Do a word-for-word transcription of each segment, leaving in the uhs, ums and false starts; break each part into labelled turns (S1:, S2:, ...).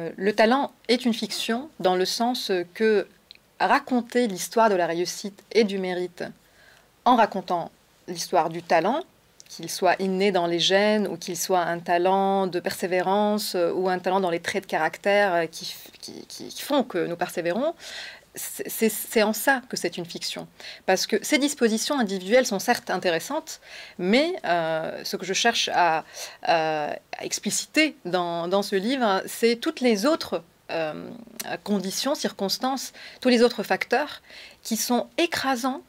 S1: Euh, le talent est une fiction dans le sens que raconter l'histoire de la réussite et du mérite en racontant l'histoire du talent, qu'il soit inné dans les gènes ou qu'il soit un talent de persévérance ou un talent dans les traits de caractère qui, qui, qui font que nous persévérons, c'est en ça que c'est une fiction. Parce que ces dispositions individuelles sont certes intéressantes, mais euh, ce que je cherche à, à, à expliciter dans, dans ce livre, c'est toutes les autres euh, conditions, circonstances, tous les autres facteurs qui sont écrasants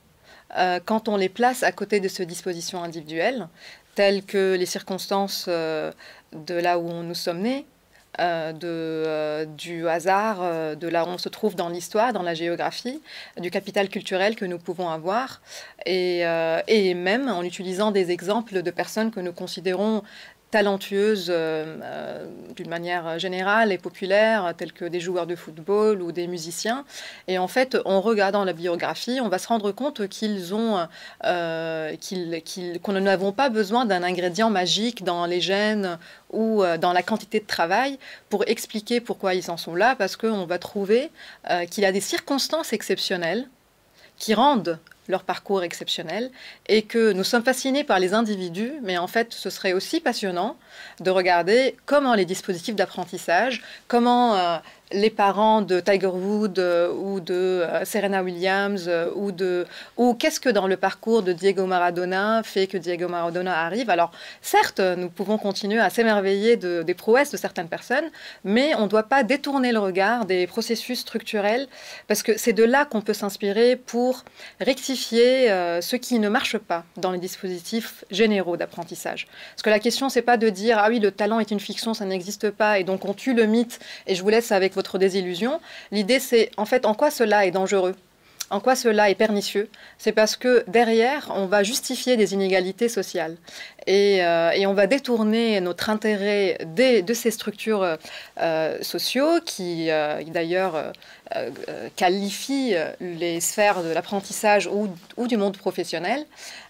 S1: euh, quand on les place à côté de ces dispositions individuelles, telles que les circonstances euh, de là où nous sommes nés, Euh, de, euh, du hasard, euh, de là où on se trouve dans l'histoire, dans la géographie, du capital culturel que nous pouvons avoir, et, euh, et même en utilisant des exemples de personnes que nous considérons talentueuses euh, euh, d'une manière générale et populaire, telles que des joueurs de football ou des musiciens. Et en fait, en regardant la biographie, on va se rendre compte qu'ils ont, euh, qu'ils, qu'ils, qu'on n'avons pas besoin d'un ingrédient magique dans les gènes ou euh, dans la quantité de travail pour expliquer pourquoi ils en sont là, parce qu'on va trouver euh, qu'il y a des circonstances exceptionnelles qui rendent leur parcours exceptionnel, et que nous sommes fascinés par les individus, mais en fait, ce serait aussi passionnant de regarder comment les dispositifs d'apprentissage, comment euh, les parents de Tiger Woods euh, ou de euh, Serena Williams euh, ou, de, ou qu'est-ce que dans le parcours de Diego Maradona fait que Diego Maradona arrive. Alors, certes, nous pouvons continuer à s'émerveiller de, des prouesses de certaines personnes, mais on ne doit pas détourner le regard des processus structurels, parce que c'est de là qu'on peut s'inspirer pour rectifier euh, ce qui ne marche pas dans les dispositifs généraux d'apprentissage. Parce que la question, c'est pas de dire « Ah oui, le talent est une fiction, ça n'existe pas, et donc on tue le mythe, et je vous laisse avec votre désillusion ». L'idée, c'est en fait en quoi cela est dangereux, en quoi cela est pernicieux. C'est parce que derrière, on va justifier des inégalités sociales. Et, euh, et on va détourner notre intérêt des, de ces structures euh, sociaux qui, euh, d'ailleurs, euh, euh, qualifient les sphères de l'apprentissage ou, ou du monde professionnel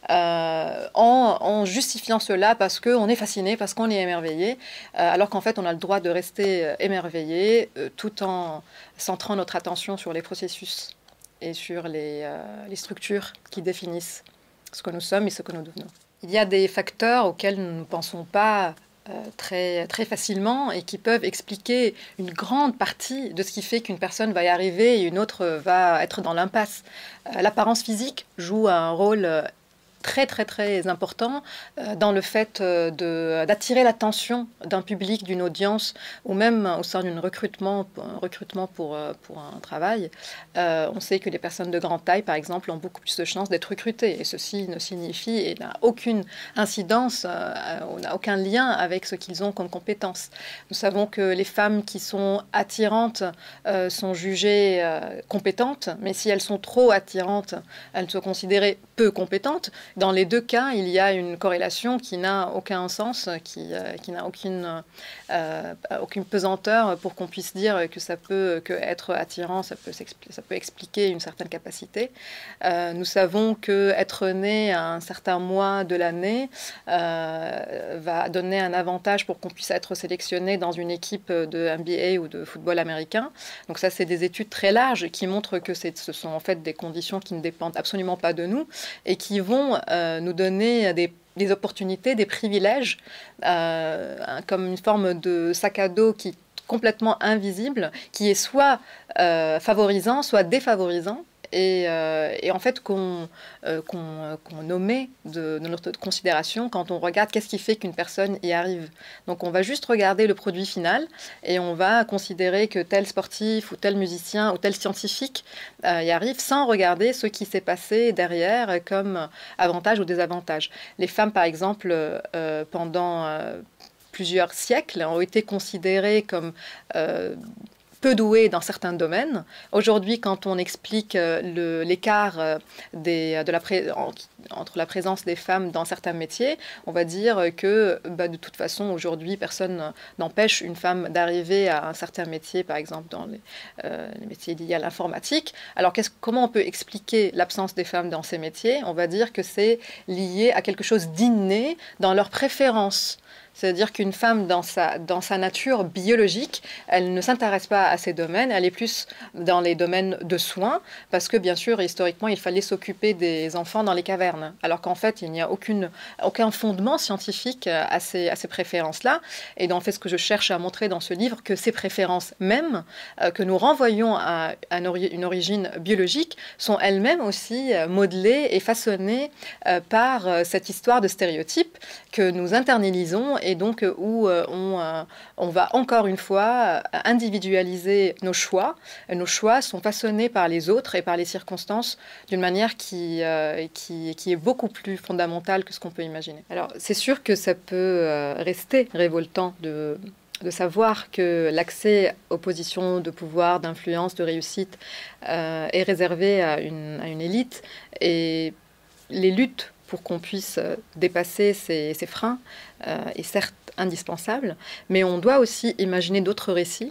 S1: euh, en, en justifiant cela parce qu'on est fasciné, parce qu'on est émerveillé, euh, alors qu'en fait, on a le droit de rester émerveillé euh, tout en centrant notre attention sur les processus et sur les, euh, les structures qui définissent ce que nous sommes et ce que nous devenons. Il y a des facteurs auxquels nous ne pensons pas euh, très, très facilement et qui peuvent expliquer une grande partie de ce qui fait qu'une personne va y arriver et une autre va être dans l'impasse. Euh, l'apparence physique joue un rôle euh, très très très important euh, dans le fait euh, de, d'attirer l'attention d'un public, d'une audience, ou même au sein d'un recrutement, recrutement pour, pour un travail. Euh, on sait que les personnes de grande taille, par exemple, ont beaucoup plus de chances d'être recrutées, et ceci ne signifie et n'a aucune incidence, euh, on n'a aucun lien avec ce qu'ils ont comme compétences. Nous savons que les femmes qui sont attirantes euh, sont jugées euh, compétentes, mais si elles sont trop attirantes, elles sont considérées peu compétentes. Dans les deux cas, il y a une corrélation qui n'a aucun sens, qui, euh, qui n'a aucune, euh, aucune pesanteur pour qu'on puisse dire que ça peut que être attirant, ça peut, ça peut expliquer une certaine capacité. Euh, nous savons que être né à un certain mois de l'année euh, va donner un avantage pour qu'on puisse être sélectionné dans une équipe de N B A ou de football américain. Donc ça, c'est des études très larges qui montrent que ce sont en fait des conditions qui ne dépendent absolument pas de nous et qui vont Euh, nous donner des, des opportunités, des privilèges, euh, comme une forme de sac à dos qui est complètement invisible, qui est soit euh, favorisant, soit défavorisant, et, euh, et en fait qu'on euh, qu'on, qu'on omet de, de notre considération quand on regarde qu'est-ce qui fait qu'une personne y arrive. Donc on va juste regarder le produit final et on va considérer que tel sportif ou tel musicien ou tel scientifique euh, y arrive sans regarder ce qui s'est passé derrière comme avantage ou désavantage. Les femmes, par exemple, euh, pendant euh, plusieurs siècles ont été considérées comme euh, peu doués dans certains domaines. Aujourd'hui, quand on explique euh, l'écart euh, de la pré en, entre la présence des femmes dans certains métiers, on va dire que bah, de toute façon, aujourd'hui, personne n'empêche une femme d'arriver à un certain métier, par exemple dans les, euh, les métiers liés à l'informatique. Alors, qu'est-ce, comment on peut expliquer l'absence des femmes dans ces métiers? On va dire que c'est lié à quelque chose d'inné dans leurs préférences C'est-à-dire qu'une femme, dans sa, dans sa nature biologique, elle ne s'intéresse pas à ces domaines, elle est plus dans les domaines de soins, parce que bien sûr, historiquement, il fallait s'occuper des enfants dans les cavernes, alors qu'en fait, il n'y a aucune, aucun fondement scientifique à ces, à ces préférences-là. Et en fait, ce que je cherche à montrer dans ce livre, que ces préférences mêmes, euh, que nous renvoyons à, à une origine biologique, sont elles-mêmes aussi euh, modelées et façonnées euh, par euh, cette histoire de stéréotypes que nous internalisons, et donc où euh, on, euh, on va encore une fois individualiser nos choix. Nos choix sont façonnés par les autres et par les circonstances d'une manière qui, euh, qui, qui est beaucoup plus fondamentale que ce qu'on peut imaginer. Alors c'est sûr que ça peut euh, rester révoltant de, de savoir que l'accès aux positions de pouvoir, d'influence, de réussite euh, est réservé à une, à une élite, et les luttes pour qu'on puisse dépasser ces, ces freins euh, est certes indispensable, mais on doit aussi imaginer d'autres récits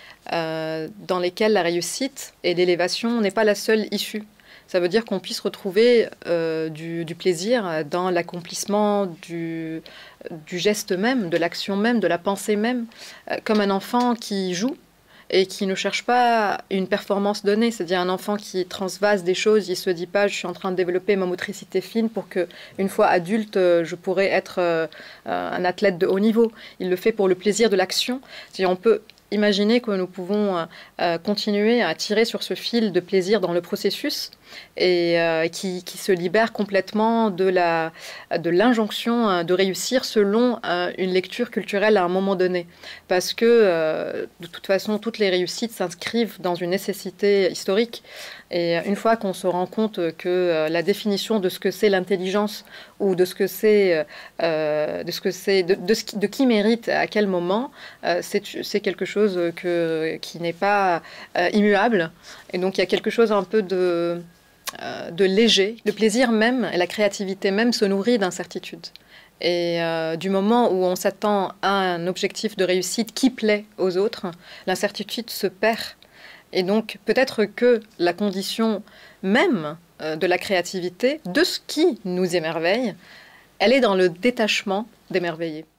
S1: euh, dans lesquels la réussite et l'élévation n'est pas la seule issue. Ça veut dire qu'on puisse retrouver euh, du, du plaisir dans l'accomplissement du, du geste même, de l'action même, de la pensée même, euh, comme un enfant qui joue et qui ne cherche pas une performance donnée. C'est-à-dire un enfant qui transvase des choses, il ne se dit pas « je suis en train de développer ma motricité fine pour qu'une fois adulte, je pourrais être euh, un athlète de haut niveau ». Il le fait pour le plaisir de l'action. C'est-à-dire on peut imaginer que nous pouvons euh, continuer à tirer sur ce fil de plaisir dans le processus et euh, qui, qui se libère complètement de la, de l'injonction de réussir selon euh, une lecture culturelle à un moment donné. Parce que, euh, de toute façon, toutes les réussites s'inscrivent dans une nécessité historique. Et une fois qu'on se rend compte que euh, la définition de ce que c'est l'intelligence ou de ce que c'est, euh, de ce que c'est, de, de, ce, de qui mérite à quel moment, euh, c'est quelque chose que, qui n'est pas euh, immuable. Et donc il y a quelque chose un peu de, euh, de léger. Le plaisir même et la créativité même se nourrit d'incertitude. Et euh, du moment où on s'attend à un objectif de réussite qui plaît aux autres, l'incertitude se perd. Et donc peut-être que la condition même euh, de la créativité, de ce qui nous émerveille, elle est dans le détachement d'émerveiller.